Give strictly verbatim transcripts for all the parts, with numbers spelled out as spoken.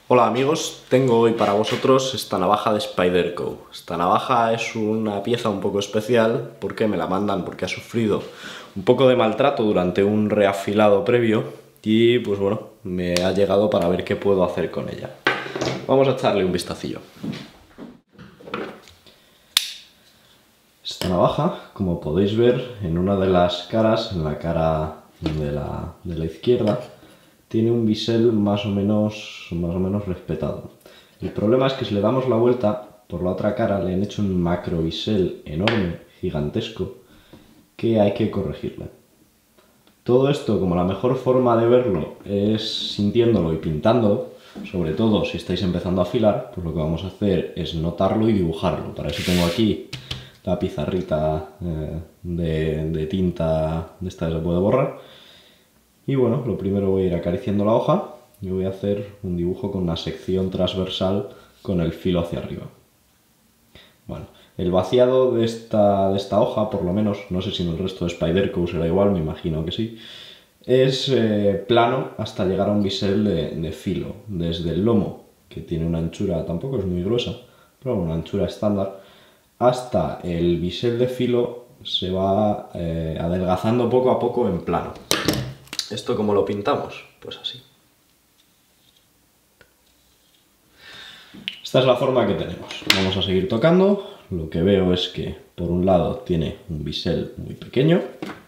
Hola amigos, tengo hoy para vosotros esta navaja de Spyderco. Esta navaja es una pieza un poco especial porque me la mandan porque ha sufrido un poco de maltrato durante un reafilado previo y pues bueno, me ha llegado para ver qué puedo hacer con ella. Vamos a echarle un vistacillo. Esta navaja, como podéis ver en una de las caras, en la cara de la, de la izquierda, tiene un bisel más o menos, más o menos respetado. El problema es que si le damos la vuelta, por la otra cara le han hecho un macro bisel enorme, gigantesco, que hay que corregirle. Todo esto, como la mejor forma de verlo es sintiéndolo y pintándolo, sobre todo si estáis empezando a afilar, pues lo que vamos a hacer es notarlo y dibujarlo. Para eso tengo aquí la pizarrita eh, de, de tinta de esta que se puede borrar. Y bueno, lo primero voy a ir acariciando la hoja y voy a hacer un dibujo con una sección transversal con el filo hacia arriba. Bueno, el vaciado de esta, de esta hoja, por lo menos, no sé si en el resto de Spyderco será igual, me imagino que sí, es eh, plano hasta llegar a un bisel de, de filo, desde el lomo, que tiene una anchura, tampoco es muy gruesa, pero una anchura estándar, hasta el bisel de filo se va eh, adelgazando poco a poco en plano. ¿Esto cómo lo pintamos? Pues así. Esta es la forma que tenemos. Vamos a seguir tocando. Lo que veo es que por un lado tiene un bisel muy pequeño.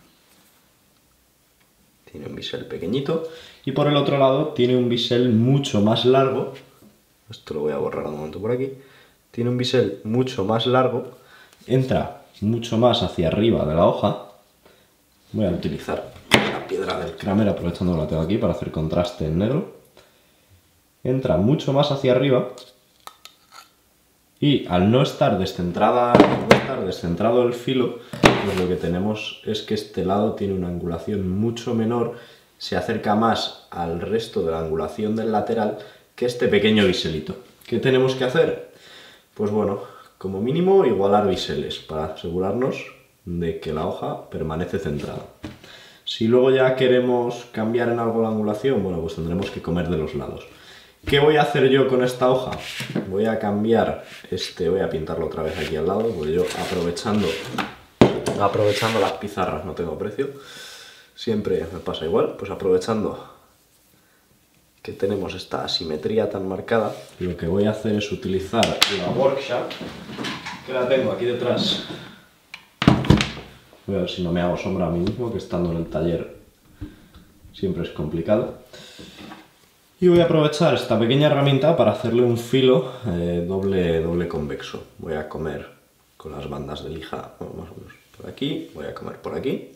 Tiene un bisel pequeñito. Y por el otro lado tiene un bisel mucho más largo. Esto lo voy a borrar un momento por aquí. Tiene un bisel mucho más largo. Entra mucho más hacia arriba de la hoja. Voy a utilizar la piedra del Kramer, aprovechando que la tengo aquí para hacer contraste en negro. Entra mucho más hacia arriba y al no estar descentrada, no estar descentrado el filo, pues lo que tenemos es que este lado tiene una angulación mucho menor, se acerca más al resto de la angulación del lateral que este pequeño biselito. ¿Qué tenemos que hacer? Pues bueno, como mínimo igualar biseles para asegurarnos de que la hoja permanece centrada. Si luego ya queremos cambiar en algo la angulación, bueno, pues tendremos que comer de los lados. ¿Qué voy a hacer yo con esta hoja? Voy a cambiar este, voy a pintarlo otra vez aquí al lado, porque yo aprovechando, aprovechando las pizarras no tengo precio, siempre me pasa igual, pues aprovechando que tenemos esta asimetría tan marcada, lo que voy a hacer es utilizar la workshop, que la tengo aquí detrás. Voy a ver si no me hago sombra a mí mismo, que estando en el taller siempre es complicado. Y voy a aprovechar esta pequeña herramienta para hacerle un filo eh, doble, doble convexo. Voy a comer con las bandas de lija, bueno, más o menos por aquí, voy a comer por aquí.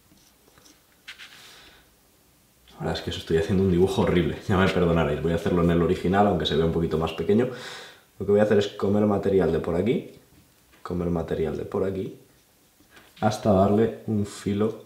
La verdad es que eso estoy haciendo un dibujo horrible, ya me perdonaréis. Voy a hacerlo en el original, aunque se vea un poquito más pequeño. Lo que voy a hacer es comer material de por aquí, comer material de por aquí, hasta darle un filo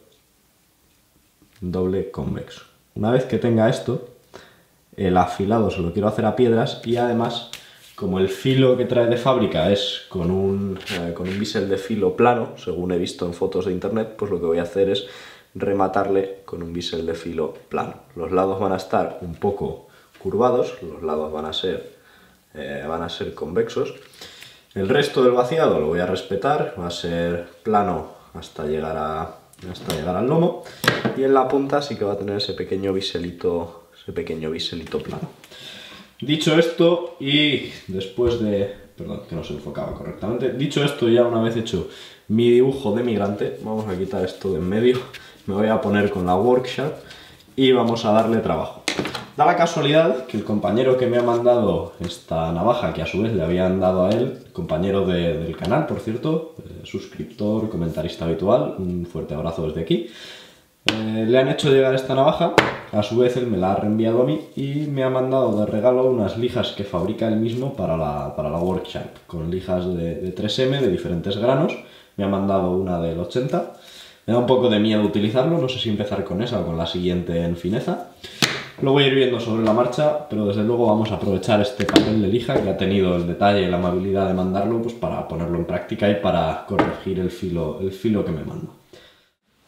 doble convexo. Una vez que tenga esto, el afilado se lo quiero hacer a piedras y además, como el filo que trae de fábrica es con un, eh, con un bisel de filo plano, según he visto en fotos de internet, pues lo que voy a hacer es rematarle con un bisel de filo plano. Los lados van a estar un poco curvados, los lados van a ser, eh, van a ser convexos. El resto del vaciado lo voy a respetar, va a ser plano hasta llegar, a, hasta llegar al lomo, y en la punta sí que va a tener ese pequeño biselito, ese pequeño biselito plano. Dicho esto, y después de... perdón, que no se enfocaba correctamente. Dicho esto, ya una vez hecho mi dibujo de migrante, vamos a quitar esto de en medio, me voy a poner con la workshop y vamos a darle trabajo. Da la casualidad que el compañero que me ha mandado esta navaja, que a su vez le habían dado a él, compañero de, del canal, por cierto, eh, suscriptor, comentarista habitual, un fuerte abrazo desde aquí, eh, le han hecho llegar esta navaja, a su vez él me la ha reenviado a mí y me ha mandado de regalo unas lijas que fabrica él mismo para la, para la workshop, con lijas de, de tres eme de diferentes granos. Me ha mandado una del ochenta, me da un poco de miedo utilizarlo, no sé si empezar con esa o con la siguiente en fineza. Lo voy a ir viendo sobre la marcha, pero desde luego vamos a aprovechar este papel de lija que ha tenido el detalle y la amabilidad de mandarlo, pues para ponerlo en práctica y para corregir el filo, el filo que me manda.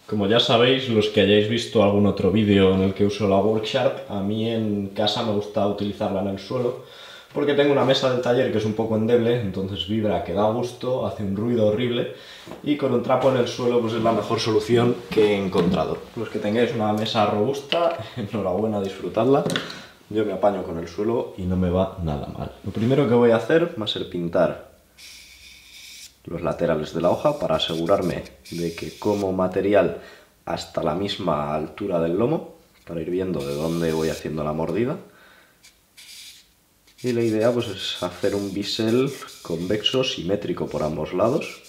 Como ya sabéis, los que hayáis visto algún otro vídeo en el que uso la Worksharp, a mí en casa me gusta utilizarla en el suelo, porque tengo una mesa del taller que es un poco endeble, entonces vibra, que da gusto, hace un ruido horrible, y con un trapo en el suelo pues es la mejor solución que he encontrado. Los que tengáis una mesa robusta, enhorabuena, disfrutadla. Yo me apaño con el suelo y no me va nada mal. Lo primero que voy a hacer va a ser pintar los laterales de la hoja para asegurarme de que como material hasta la misma altura del lomo, para ir viendo de dónde voy haciendo la mordida. Y la idea pues es hacer un bisel convexo simétrico por ambos lados.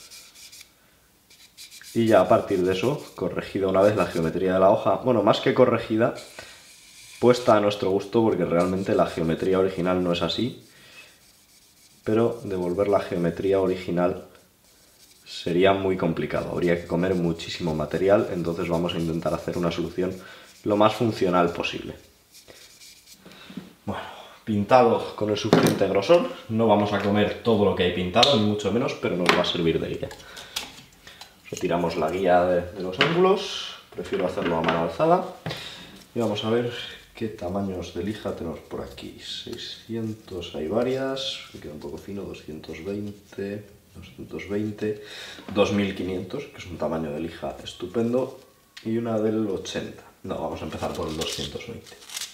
Y ya a partir de eso, corregida una vez la geometría de la hoja, bueno, más que corregida, puesta a nuestro gusto, porque realmente la geometría original no es así, pero devolver la geometría original sería muy complicado, habría que comer muchísimo material, entonces vamos a intentar hacer una solución lo más funcional posible. Bueno, pintado con el suficiente grosor, no vamos a comer todo lo que hay pintado, ni mucho menos, pero nos va a servir de guía. Retiramos la guía de, de los ángulos, prefiero hacerlo a mano alzada, y vamos a ver qué tamaños de lija tenemos por aquí. seiscientos hay varias, me queda un poco fino, doscientos veinte, doscientos veinte, dos mil quinientos, que es un tamaño de lija estupendo, y una del ochenta. No, vamos a empezar por el doscientos veinte.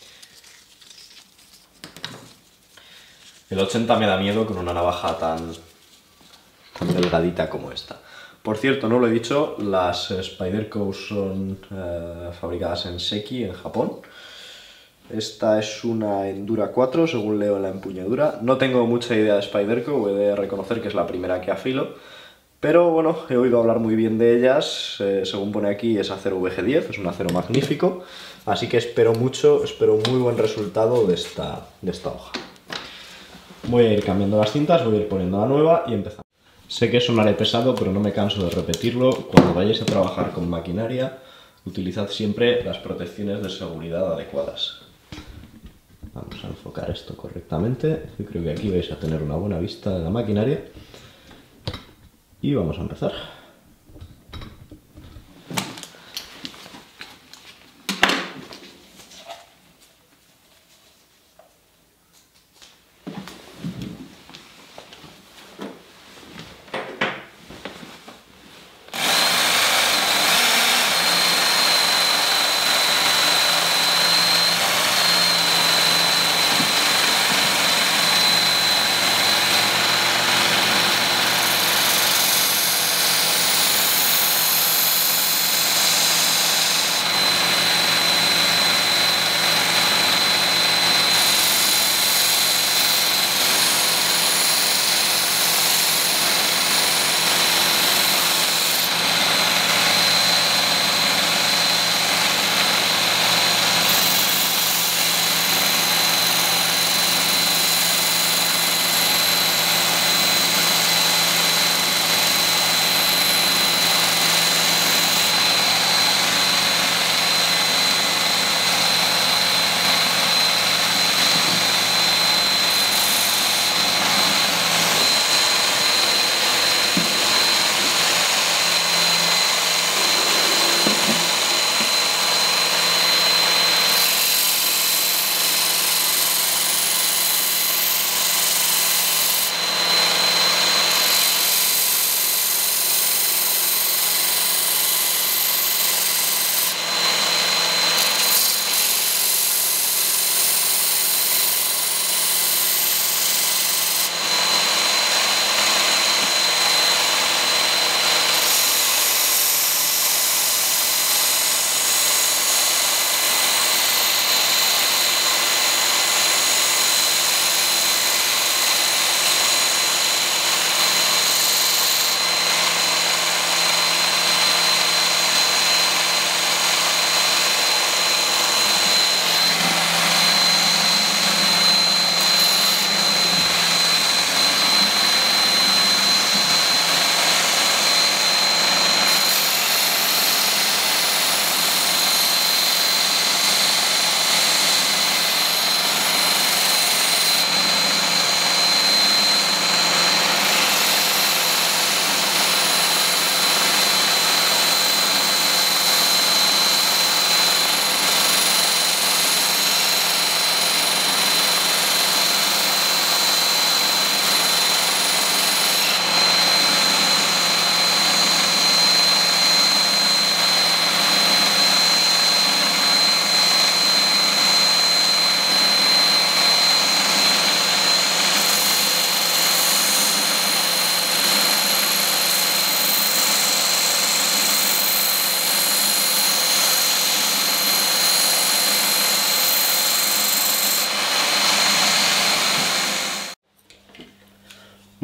El ochenta me da miedo con una navaja tan, tan delgadita como esta. Por cierto, no lo he dicho, las Spyderco son eh, fabricadas en Seki, en Japón. Esta es una Endura cuatro, según leo en la empuñadura. No tengo mucha idea de Spyderco, he de reconocer que es la primera que afilo. Pero bueno, he oído hablar muy bien de ellas. Eh, según pone aquí es acero V G diez, es un acero magnífico. Así que espero mucho, espero un muy buen resultado de esta, de esta hoja. Voy a ir cambiando las cintas, voy a ir poniendo la nueva y empezamos. Sé que sonaré pesado, pero no me canso de repetirlo. Cuando vayáis a trabajar con maquinaria, utilizad siempre las protecciones de seguridad adecuadas. Vamos a enfocar esto correctamente. Yo creo que aquí vais a tener una buena vista de la maquinaria. Y vamos a empezar.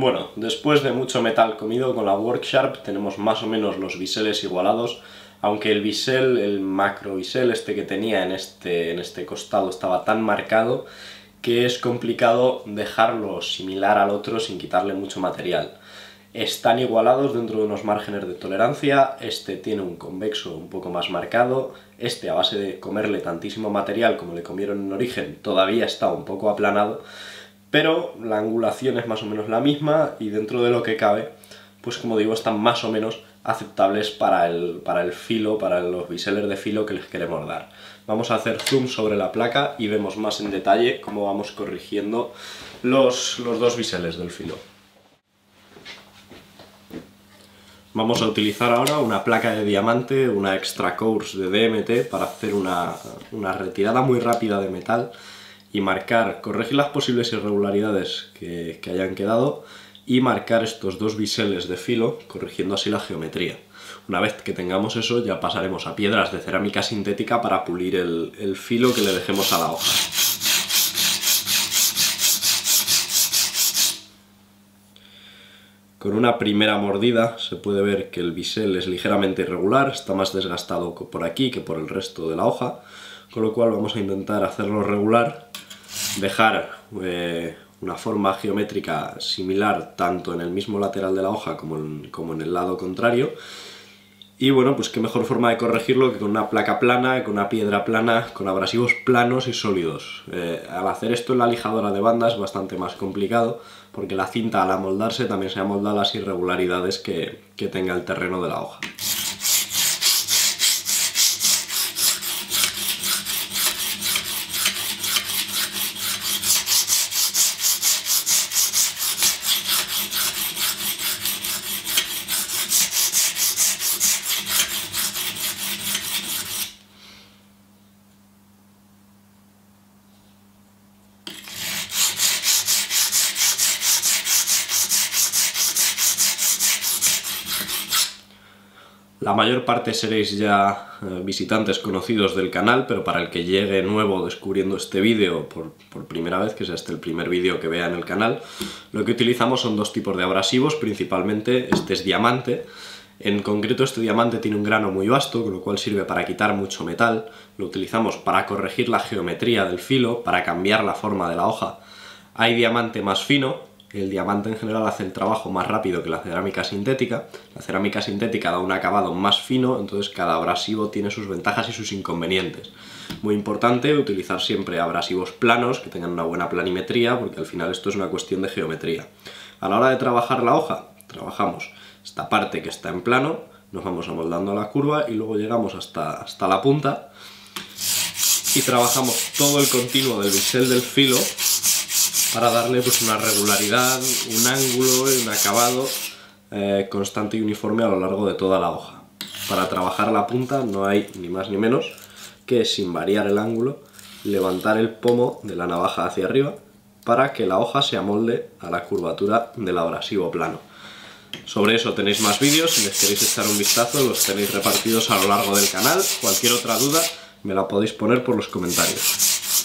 Bueno, después de mucho metal comido con la Worksharp tenemos más o menos los biseles igualados, aunque el bisel, el macro bisel este que tenía en este, en este costado estaba tan marcado que es complicado dejarlo similar al otro sin quitarle mucho material. Están igualados dentro de unos márgenes de tolerancia, este tiene un convexo un poco más marcado, este a base de comerle tantísimo material como le comieron en origen todavía está un poco aplanado, pero la angulación es más o menos la misma y dentro de lo que cabe, pues como digo, están más o menos aceptables para el, para el filo, para los biseles de filo que les queremos dar. Vamos a hacer zoom sobre la placa y vemos más en detalle cómo vamos corrigiendo los, los dos biseles del filo. Vamos a utilizar ahora una placa de diamante, una extra course de D M T para hacer una, una retirada muy rápida de metal y marcar, corregir las posibles irregularidades que, que hayan quedado y marcar estos dos biseles de filo, corrigiendo así la geometría. Una vez que tengamos eso ya pasaremos a piedras de cerámica sintética para pulir el, el filo que le dejemos a la hoja. Con una primera mordida se puede ver que el bisel es ligeramente irregular, está más desgastado por aquí que por el resto de la hoja, con lo cual vamos a intentar hacerlo regular, dejar eh, una forma geométrica similar tanto en el mismo lateral de la hoja como en, como en el lado contrario. Y bueno, pues qué mejor forma de corregirlo que con una placa plana, con una piedra plana, con abrasivos planos y sólidos. Eh, al hacer esto en la lijadora de banda es bastante más complicado, porque la cinta al amoldarse también se amolda las irregularidades que, que tenga el terreno de la hoja. La mayor parte seréis ya eh, visitantes conocidos del canal, pero para el que llegue nuevo descubriendo este vídeo por, por primera vez, que sea este el primer vídeo que vea en el canal, lo que utilizamos son dos tipos de abrasivos, principalmente este es diamante. En concreto este diamante tiene un grano muy vasto, con lo cual sirve para quitar mucho metal. Lo utilizamos para corregir la geometría del filo, para cambiar la forma de la hoja. Hay diamante más fino. El diamante en general hace el trabajo más rápido que la cerámica sintética. La cerámica sintética da un acabado más fino, entonces cada abrasivo tiene sus ventajas y sus inconvenientes. Muy importante utilizar siempre abrasivos planos, que tengan una buena planimetría, porque al final esto es una cuestión de geometría. A la hora de trabajar la hoja, trabajamos esta parte que está en plano, nos vamos amoldando a la curva y luego llegamos hasta, hasta la punta y trabajamos todo el continuo del bisel del filo para darle pues una regularidad, un ángulo y un acabado eh, constante y uniforme a lo largo de toda la hoja. Para trabajar la punta no hay ni más ni menos que, sin variar el ángulo, levantar el pomo de la navaja hacia arriba para que la hoja se amolde a la curvatura del abrasivo plano. Sobre eso tenéis más vídeos, si les queréis echar un vistazo los tenéis repartidos a lo largo del canal. Cualquier otra duda me la podéis poner por los comentarios.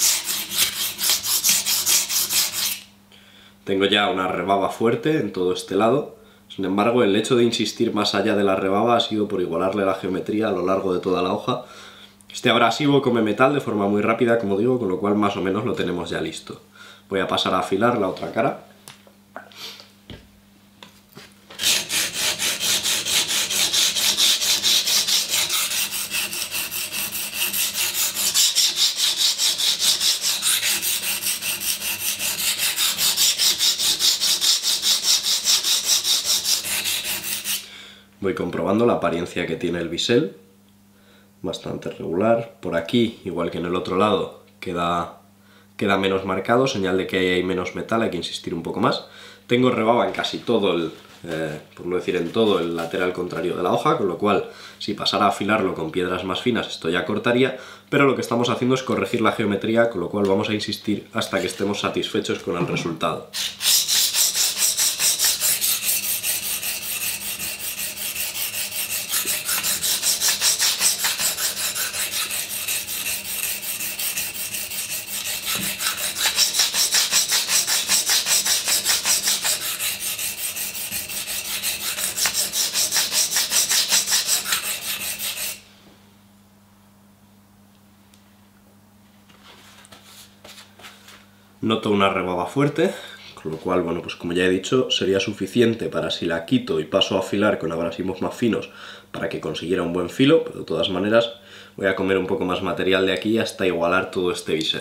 Tengo ya una rebaba fuerte en todo este lado, sin embargo el hecho de insistir más allá de la rebaba ha sido por igualarle la geometría a lo largo de toda la hoja. Este abrasivo come metal de forma muy rápida, como digo, con lo cual más o menos lo tenemos ya listo. Voy a pasar a afilar la otra cara. Voy comprobando la apariencia que tiene el bisel, bastante regular. Por aquí, igual que en el otro lado, queda, queda menos marcado, señal de que ahí hay menos metal, hay que insistir un poco más. Tengo rebaba en casi todo el, eh, por no decir en todo el lateral contrario de la hoja, con lo cual si pasara a afilarlo con piedras más finas esto ya cortaría, pero lo que estamos haciendo es corregir la geometría, con lo cual vamos a insistir hasta que estemos satisfechos con el resultado. Noto una rebaba fuerte, con lo cual, bueno, pues como ya he dicho, sería suficiente para si la quito y paso a afilar con abrasivos más finos para que consiguiera un buen filo, pero de todas maneras voy a comer un poco más material de aquí hasta igualar todo este bisel.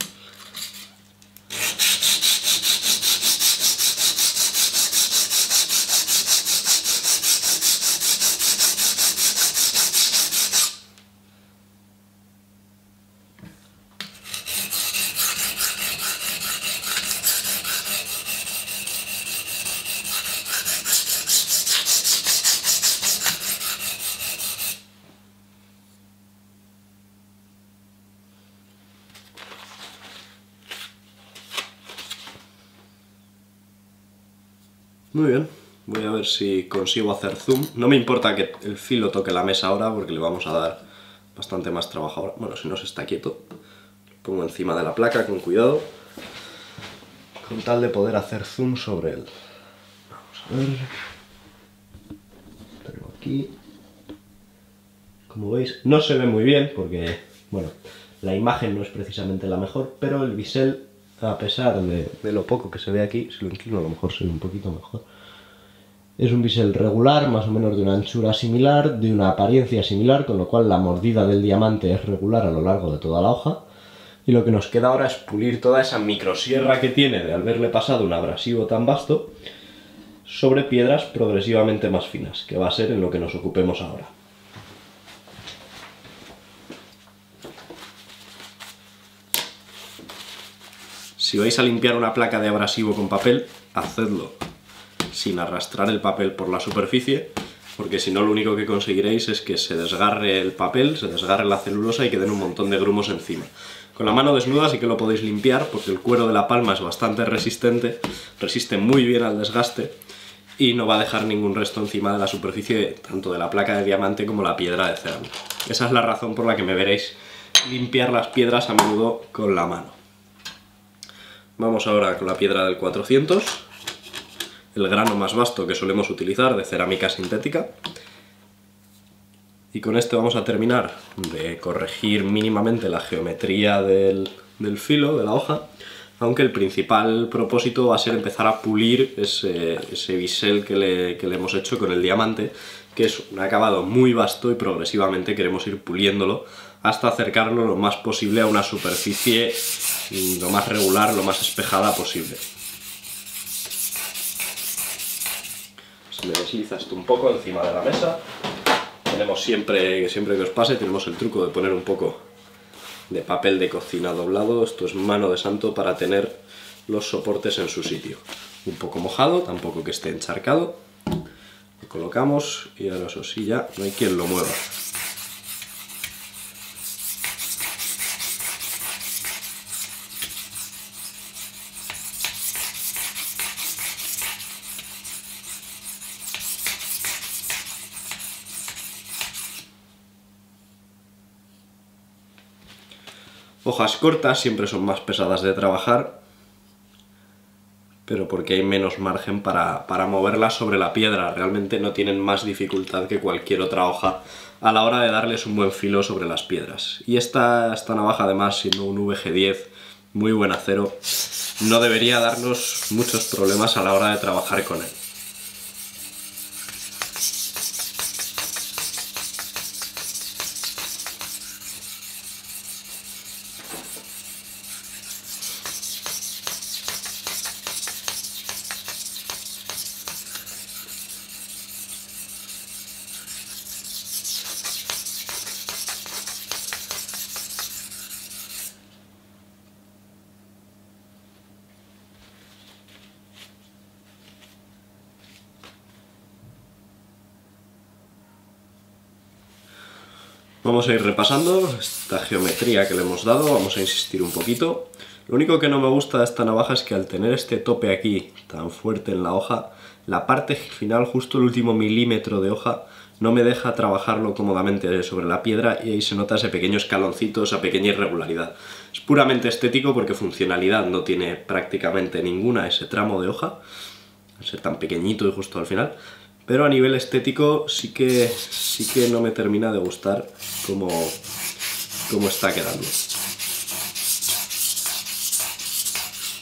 Muy bien, voy a ver si consigo hacer zoom. No me importa que el filo toque la mesa ahora porque le vamos a dar bastante más trabajo ahora. Bueno, si no se está quieto, lo pongo encima de la placa con cuidado, con tal de poder hacer zoom sobre él. Vamos a ver. Tengo aquí. Como veis, no se ve muy bien porque, bueno, la imagen no es precisamente la mejor, pero el bisel, a pesar de, de lo poco que se ve aquí, si lo inclino a lo mejor se ve un poquito mejor. Es un bisel regular, más o menos de una anchura similar, de una apariencia similar, con lo cual la mordida del diamante es regular a lo largo de toda la hoja. Y lo que nos queda ahora es pulir toda esa microsierra que tiene de haberle pasado un abrasivo tan vasto sobre piedras progresivamente más finas, que va a ser en lo que nos ocupemos ahora. Si vais a limpiar una placa de abrasivo con papel, hacedlo sin arrastrar el papel por la superficie, porque si no lo único que conseguiréis es que se desgarre el papel, se desgarre la celulosa y queden un montón de grumos encima. Con la mano desnuda sí que lo podéis limpiar, porque el cuero de la palma es bastante resistente, resiste muy bien al desgaste y no va a dejar ningún resto encima de la superficie tanto de la placa de diamante como la piedra de cerámica. Esa es la razón por la que me veréis limpiar las piedras a menudo con la mano. Vamos ahora con la piedra del cuatrocientos, el grano más vasto que solemos utilizar de cerámica sintética. Y con este vamos a terminar de corregir mínimamente la geometría del, del filo, de la hoja, aunque el principal propósito va a ser empezar a pulir ese, ese bisel que le, que le hemos hecho con el diamante, que es un acabado muy vasto y progresivamente queremos ir puliéndolo hasta acercarlo lo más posible a una superficie lo más regular, lo más espejada posible. Se me desliza esto un poco encima de la mesa. Tenemos siempre, siempre que os pase, tenemos el truco de poner un poco de papel de cocina doblado. Esto es mano de santo para tener los soportes en su sitio. Un poco mojado, tampoco que esté encharcado. Lo colocamos y ahora eso sí ya no hay quien lo mueva. Hojas cortas siempre son más pesadas de trabajar, pero porque hay menos margen para, para moverlas sobre la piedra. Realmente no tienen más dificultad que cualquier otra hoja a la hora de darles un buen filo sobre las piedras. Y esta, esta navaja, además, siendo un V G diez, muy buen acero, no debería darnos muchos problemas a la hora de trabajar con él. Vamos a ir repasando esta geometría que le hemos dado, vamos a insistir un poquito. Lo único que no me gusta de esta navaja es que al tener este tope aquí tan fuerte en la hoja, la parte final, justo el último milímetro de hoja, no me deja trabajarlo cómodamente sobre la piedra y ahí se nota ese pequeño escaloncito, esa pequeña irregularidad. Es puramente estético porque funcionalidad no tiene prácticamente ninguna ese tramo de hoja, al ser tan pequeñito y justo al final. Pero a nivel estético sí que, sí que no me termina de gustar cómo, cómo está quedando.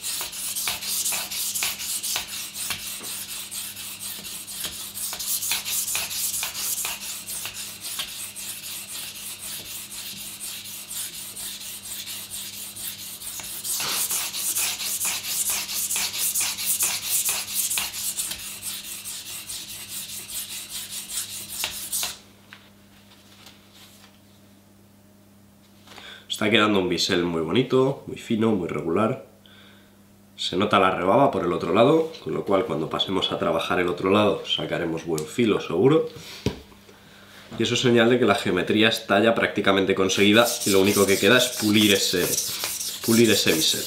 Está quedando un bisel muy bonito, muy fino, muy regular. Se nota la rebaba por el otro lado, con lo cual cuando pasemos a trabajar el otro lado sacaremos buen filo seguro. Y eso es señal de que la geometría está ya prácticamente conseguida y lo único que queda es pulir ese, pulir ese bisel.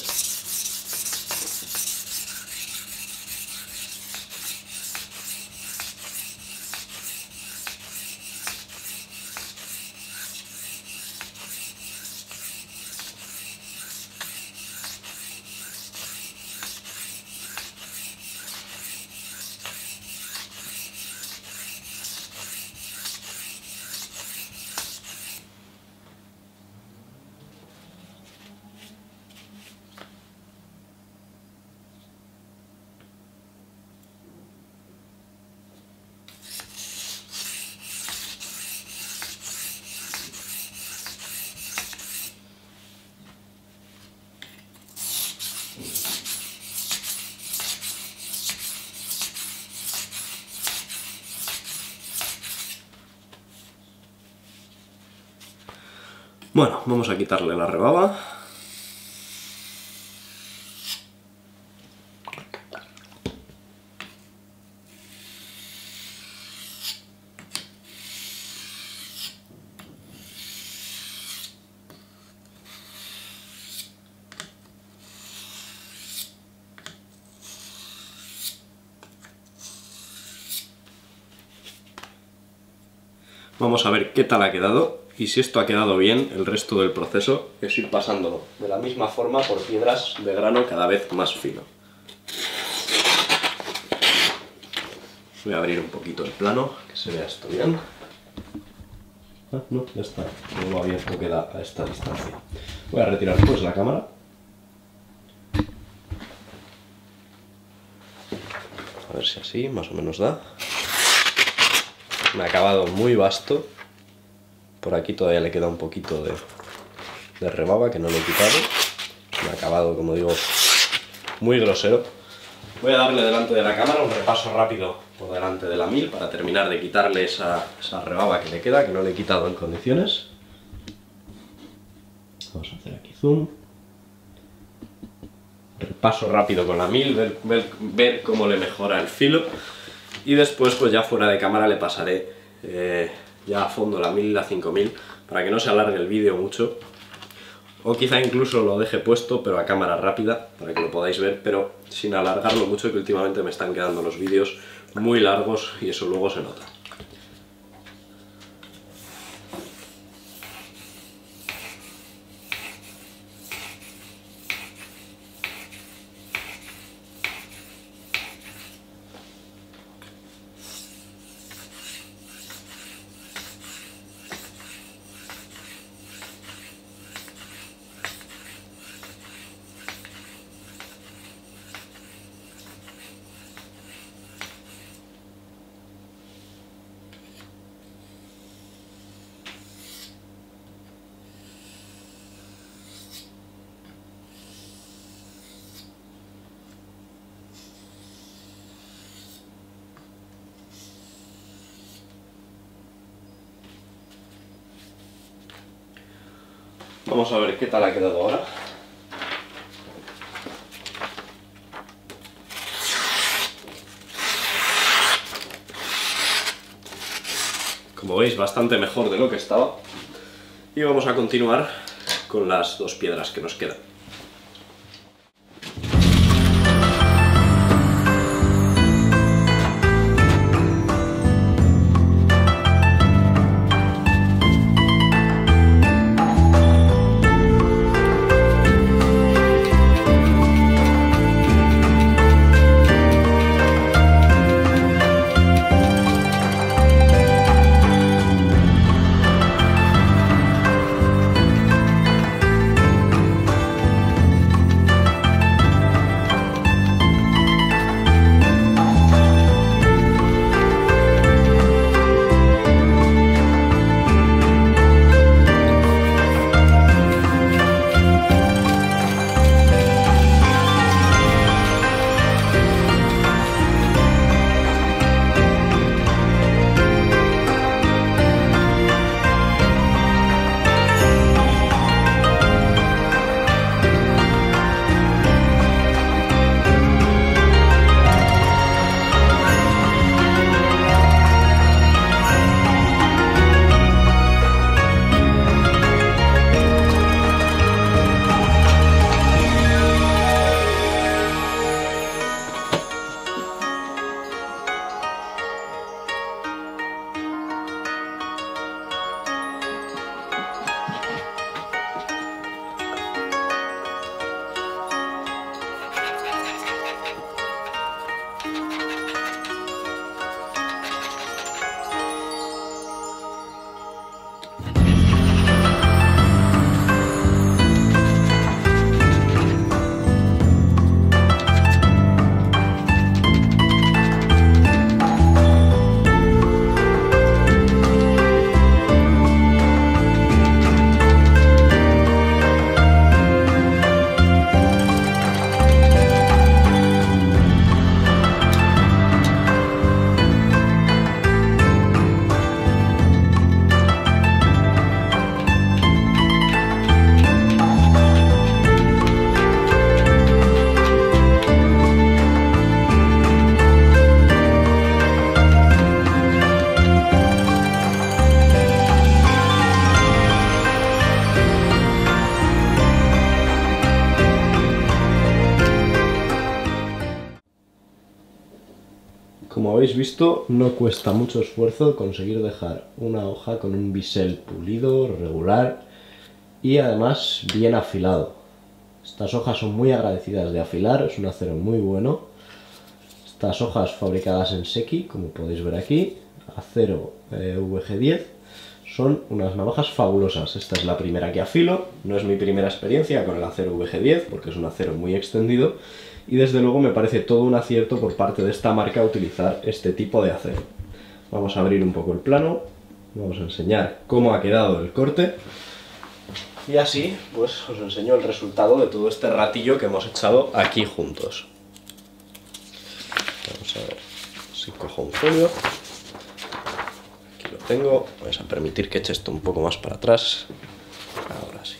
Bueno, vamos a quitarle la rebaba. Vamos a ver qué tal ha quedado. Y si esto ha quedado bien, el resto del proceso es ir pasándolo de la misma forma por piedras de grano cada vez más fino. Voy a abrir un poquito el plano, que se vea esto bien. Ah, no, ya está. Todo abierto queda a esta distancia. Voy a retirar pues la cámara. A ver si así más o menos da. Un acabado muy vasto. Por aquí todavía le queda un poquito de, de rebaba que no le he quitado. Un acabado, como digo, muy grosero. Voy a darle delante de la cámara un repaso rápido por delante de la mil para terminar de quitarle esa, esa rebaba que le queda, que no le he quitado en condiciones. Vamos a hacer aquí zoom. Repaso rápido con la mil, ver, ver, ver cómo le mejora el filo. Y después, pues ya fuera de cámara le pasaré eh, ya a fondo la mil y la cinco mil para que no se alargue el vídeo mucho. O quizá incluso lo deje puesto, pero a cámara rápida, para que lo podáis ver, pero sin alargarlo mucho, que últimamente me están quedando los vídeos muy largos y eso luego se nota. Vamos a ver qué tal ha quedado ahora. Como veis, bastante mejor de lo que estaba. Y vamos a continuar con las dos piedras que nos quedan. Como habéis visto, no cuesta mucho esfuerzo conseguir dejar una hoja con un bisel pulido, regular y además bien afilado. Estas hojas son muy agradecidas de afilar, es un acero muy bueno. Estas hojas fabricadas en Seki, como podéis ver aquí, acero eh, V G diez, son unas navajas fabulosas. Esta es la primera que afilo, no es mi primera experiencia con el acero V G diez porque es un acero muy extendido y desde luego me parece todo un acierto por parte de esta marca utilizar este tipo de acero. Vamos a abrir un poco el plano, vamos a enseñar cómo ha quedado el corte y así pues os enseño el resultado de todo este ratillo que hemos echado aquí juntos. Vamos a ver si cojo un folio. Aquí lo tengo. Vamos a permitir que eche esto un poco más para atrás. Ahora sí.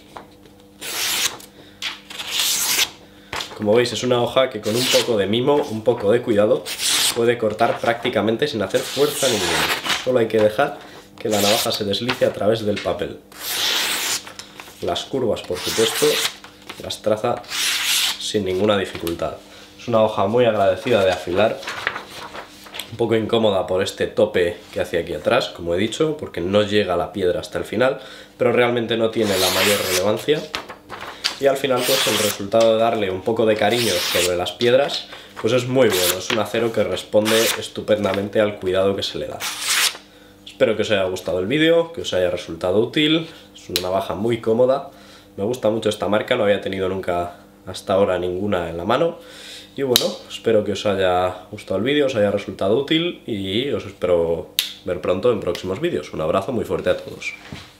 Como veis, es una hoja que con un poco de mimo, un poco de cuidado, puede cortar prácticamente sin hacer fuerza ninguna. Solo hay que dejar que la navaja se deslice a través del papel. Las curvas, por supuesto, las traza sin ninguna dificultad. Es una hoja muy agradecida de afilar, un poco incómoda por este tope que hace aquí atrás, como he dicho, porque no llega la piedra hasta el final, pero realmente no tiene la mayor relevancia. Y al final pues el resultado de darle un poco de cariño sobre las piedras pues es muy bueno, es un acero que responde estupendamente al cuidado que se le da. Espero que os haya gustado el vídeo, que os haya resultado útil, es una navaja muy cómoda, me gusta mucho esta marca, no había tenido nunca hasta ahora ninguna en la mano. Y bueno, espero que os haya gustado el vídeo, os haya resultado útil y os espero ver pronto en próximos vídeos. Un abrazo muy fuerte a todos.